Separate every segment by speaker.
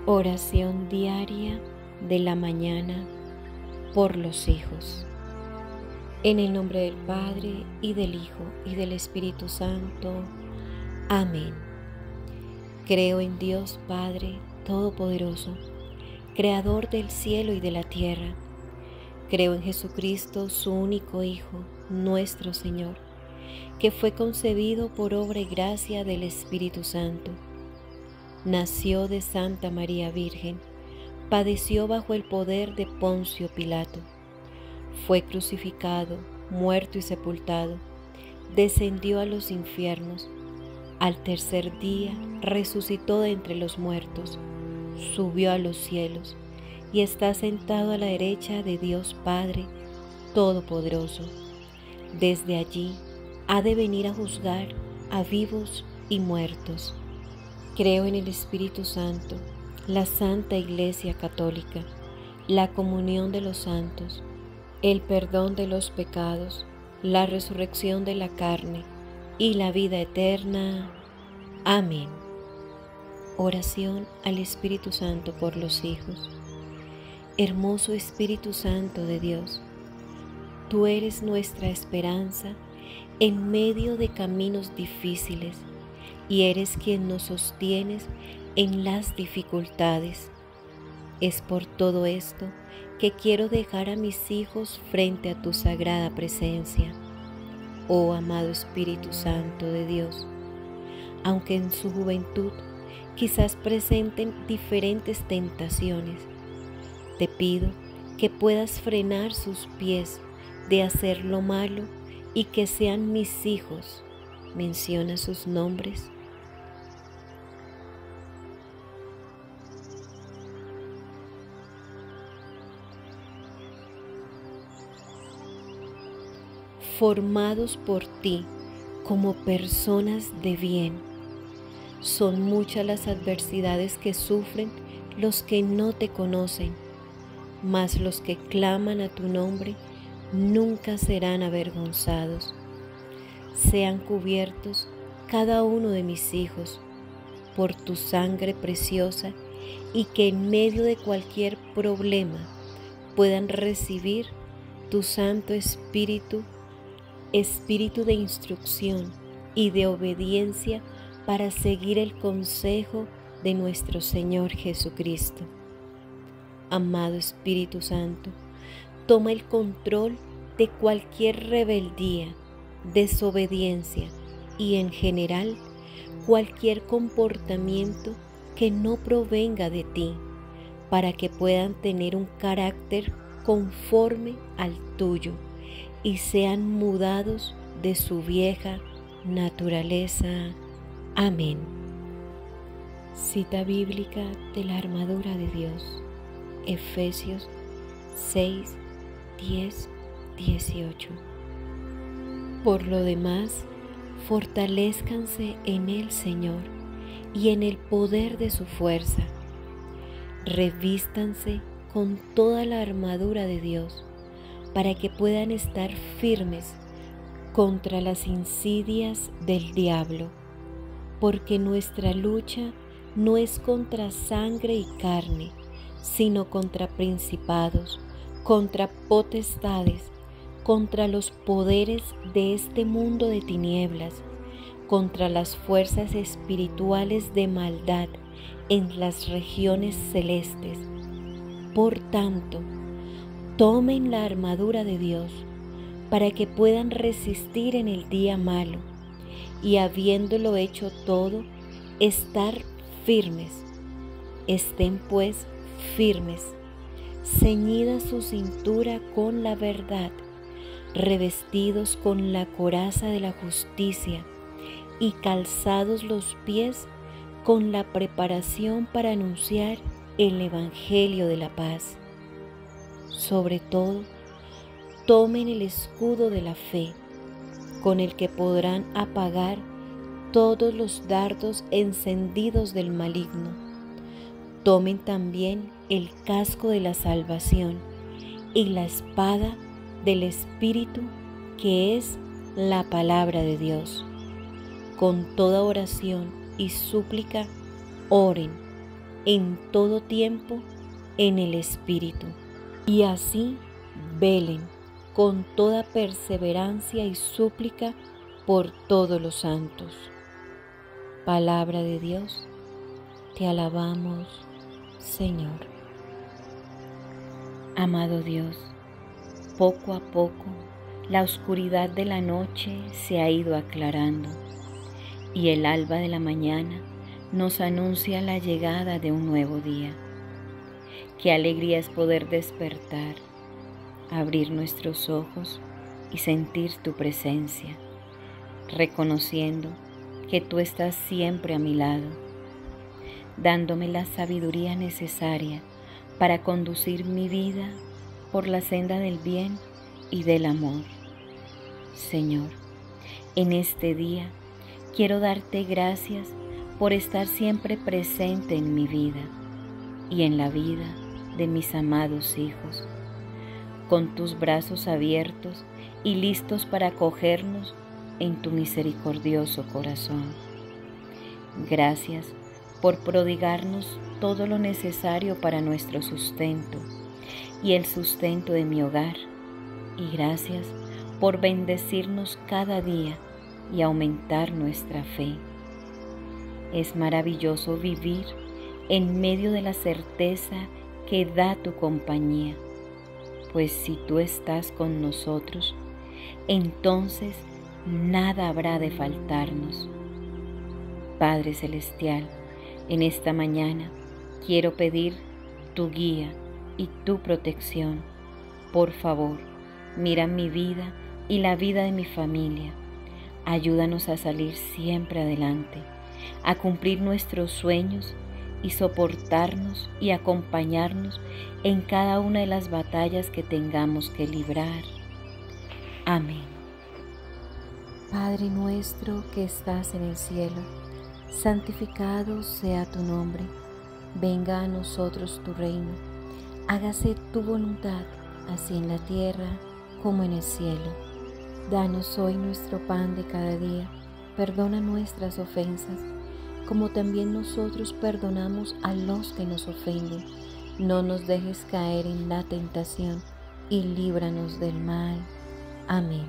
Speaker 1: Oración diaria de la mañana por los hijos. En el nombre del Padre, y del Hijo, y del Espíritu Santo. Amén. Creo en Dios Padre Todopoderoso, Creador del cielo y de la tierra. Creo en Jesucristo, su único Hijo, nuestro Señor, que fue concebido por obra y gracia del Espíritu Santo. Nació de Santa María Virgen, padeció bajo el poder de Poncio Pilato, fue crucificado, muerto y sepultado, descendió a los infiernos, al tercer día resucitó de entre los muertos, subió a los cielos y está sentado a la derecha de Dios Padre Todopoderoso. Desde allí ha de venir a juzgar a vivos y muertos. Creo en el Espíritu Santo, la Santa Iglesia Católica, la comunión de los santos, el perdón de los pecados, la resurrección de la carne y la vida eterna. Amén. Oración al Espíritu Santo por los hijos. Hermoso Espíritu Santo de Dios, tú eres nuestra esperanza en medio de caminos difíciles, y eres quien nos sostienes en las dificultades. Es por todo esto que quiero dejar a mis hijos frente a tu sagrada presencia, oh amado Espíritu Santo de Dios. Aunque en su juventud quizás presenten diferentes tentaciones, te pido que puedas frenar sus pies de hacer lo malo y que sean mis hijos. Menciona sus nombres. Formados por ti como personas de bien. Son muchas las adversidades que sufren los que no te conocen, mas los que claman a tu nombre nunca serán avergonzados. Sean cubiertos cada uno de mis hijos por tu sangre preciosa, y que en medio de cualquier problema puedan recibir tu Santo Espíritu, Espíritu de instrucción y de obediencia para seguir el consejo de nuestro Señor Jesucristo. Amado Espíritu Santo, toma el control de cualquier rebeldía, desobediencia y en general cualquier comportamiento que no provenga de ti, para que puedan tener un carácter conforme al tuyo y sean mudados de su vieja naturaleza. Amén. Cita bíblica de la armadura de Dios, Efesios 6, 10, 18. Por lo demás, fortalézcanse en el Señor y en el poder de su fuerza. Revístanse con toda la armadura de Dios, para que puedan estar firmes contra las insidias del diablo, porque nuestra lucha no es contra sangre y carne, sino contra principados, contra potestades, contra los poderes de este mundo de tinieblas, contra las fuerzas espirituales de maldad en las regiones celestes. Por tanto, tomen la armadura de Dios para que puedan resistir en el día malo, y habiéndolo hecho todo, estar firmes. Estén pues firmes, ceñida su cintura con la verdad, revestidos con la coraza de la justicia y calzados los pies con la preparación para anunciar el Evangelio de la paz. Sobre todo, tomen el escudo de la fe, con el que podrán apagar todos los dardos encendidos del maligno. Tomen también el casco de la salvación y la espada del Espíritu, que es la palabra de Dios. Con toda oración y súplica, oren en todo tiempo en el Espíritu, y así velen con toda perseverancia y súplica por todos los santos. Palabra de Dios, te alabamos, Señor. Amado Dios, poco a poco la oscuridad de la noche se ha ido aclarando y el alba de la mañana nos anuncia la llegada de un nuevo día. Qué alegría es poder despertar, abrir nuestros ojos y sentir tu presencia, reconociendo que tú estás siempre a mi lado, dándome la sabiduría necesaria para conducir mi vida por la senda del bien y del amor. Señor, en este día quiero darte gracias por estar siempre presente en mi vida y en la vida de mis amados hijos, con tus brazos abiertos y listos para acogernos en tu misericordioso corazón. Gracias por prodigarnos todo lo necesario para nuestro sustento y el sustento de mi hogar, y gracias por bendecirnos cada día y aumentar nuestra fe. Es maravilloso vivir en medio de la certeza que da tu compañía, pues si tú estás con nosotros, entonces nada habrá de faltarnos. Padre Celestial, en esta mañana quiero pedir tu guía y tu protección. Por favor, mira mi vida y la vida de mi familia. Ayúdanos a salir siempre adelante, a cumplir nuestros sueños y soportarnos y acompañarnos en cada una de las batallas que tengamos que librar. Amén. Padre nuestro que estás en el cielo, santificado sea tu nombre. Venga a nosotros tu reino. Hágase tu voluntad, así en la tierra como en el cielo. Danos hoy nuestro pan de cada día. Perdona nuestras ofensas, como también nosotros perdonamos a los que nos ofenden. No nos dejes caer en la tentación y líbranos del mal. Amén.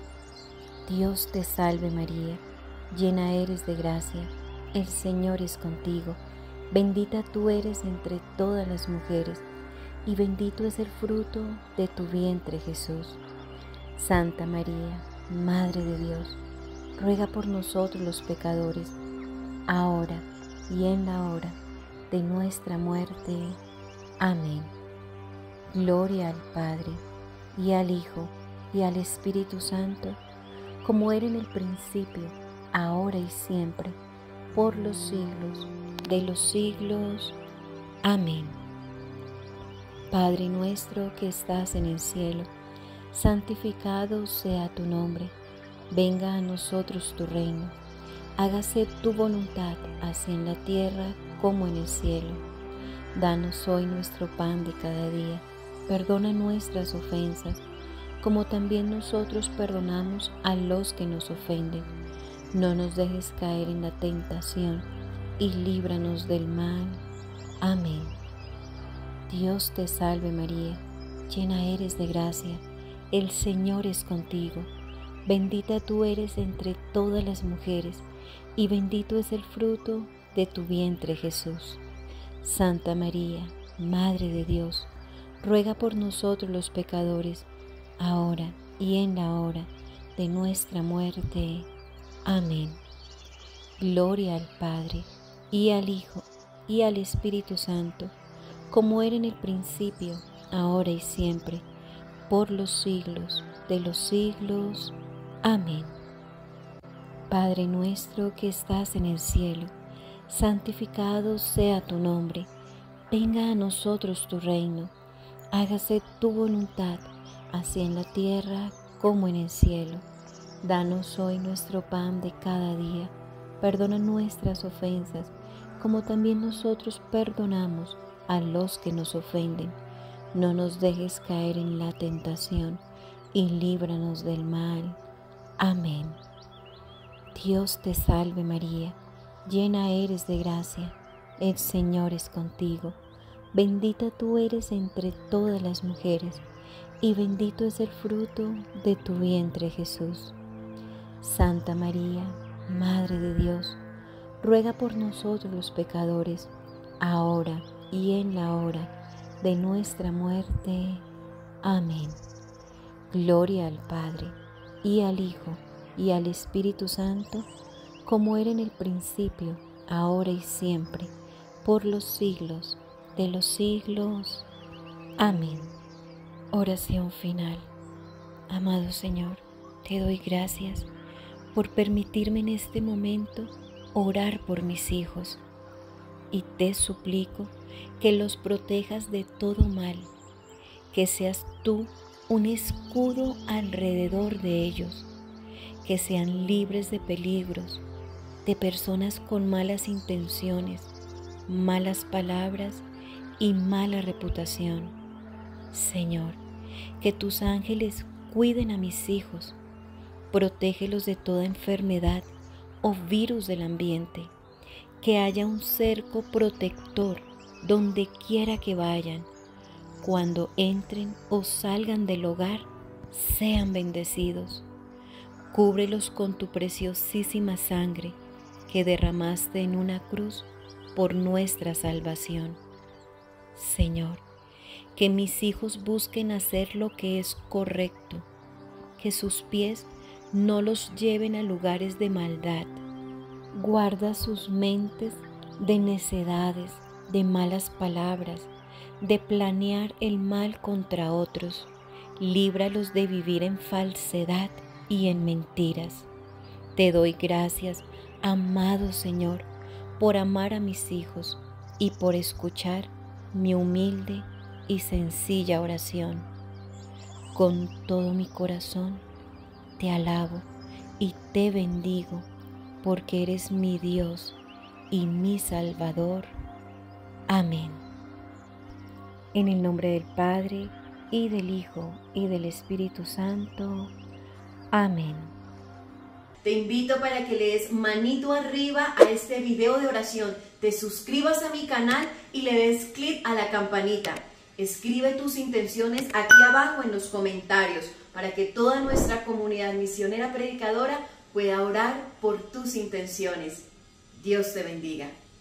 Speaker 1: Dios te salve María, llena eres de gracia, el Señor es contigo. Bendita tú eres entre todas las mujeres, y bendito es el fruto de tu vientre Jesús. Santa María, Madre de Dios, ruega por nosotros los pecadores, ahora y en la hora de nuestra muerte. Amén. Gloria al Padre, y al Hijo, y al Espíritu Santo, como era en el principio, ahora y siempre, por los siglos de los siglos. Amén. Padre nuestro que estás en el cielo, santificado sea tu nombre. Venga a nosotros tu reino. Hágase tu voluntad, así en la tierra como en el cielo. Danos hoy nuestro pan de cada día. Perdona nuestras ofensas, como también nosotros perdonamos a los que nos ofenden. No nos dejes caer en la tentación, y líbranos del mal. Amén. Dios te salve María, llena eres de gracia, el Señor es contigo. Bendita tú eres entre todas las mujeres, y bendito es el fruto de tu vientre Jesús. Santa María, Madre de Dios, ruega por nosotros los pecadores, ahora y en la hora de nuestra muerte. Amén. Gloria al Padre, y al Hijo, y al Espíritu Santo, como era en el principio, ahora y siempre, por los siglos de los siglos. Amén. Padre nuestro que estás en el cielo, santificado sea tu nombre. Venga a nosotros tu reino. Hágase tu voluntad, así en la tierra como en el cielo. Danos hoy nuestro pan de cada día. Perdona nuestras ofensas, como también nosotros perdonamos a los que nos ofenden. No nos dejes caer en la tentación, y líbranos del mal. Amén. Dios te salve María, llena eres de gracia, el Señor es contigo. Bendita tú eres entre todas las mujeres, y bendito es el fruto de tu vientre, Jesús. Santa María, Madre de Dios, ruega por nosotros los pecadores, ahora y en la hora de nuestra muerte. Amén. Gloria al Padre, y al Hijo, y al Espíritu Santo, como era en el principio, ahora y siempre, por los siglos de los siglos. Amén. Oración final. Amado Señor, te doy gracias por permitirme en este momento orar por mis hijos, y te suplico que los protejas de todo mal, que seas tú un escudo alrededor de ellos, que sean libres de peligros, de personas con malas intenciones, malas palabras y mala reputación. Señor, que tus ángeles cuiden a mis hijos, protégelos de toda enfermedad o virus del ambiente, que haya un cerco protector donde quiera que vayan. Cuando entren o salgan del hogar, sean bendecidos. Cúbrelos con tu preciosísima sangre que derramaste en una cruz por nuestra salvación. Señor, que mis hijos busquen hacer lo que es correcto, que sus pies no los lleven a lugares de maldad. Guarda sus mentes de necedades, de malas palabras, de planear el mal contra otros. Líbralos de vivir en falsedad y en mentiras. Te doy gracias, amado Señor, por amar a mis hijos y por escuchar mi humilde y sencilla oración. Con todo mi corazón te alabo y te bendigo, porque eres mi Dios y mi Salvador. Amén. En el nombre del Padre, y del Hijo, y del Espíritu Santo. Amén.
Speaker 2: Te invito para que le des manito arriba a este video de oración, te suscribas a mi canal y le des clic a la campanita. Escribe tus intenciones aquí abajo en los comentarios para que toda nuestra comunidad misionera predicadora pueda orar por tus intenciones. Dios te bendiga.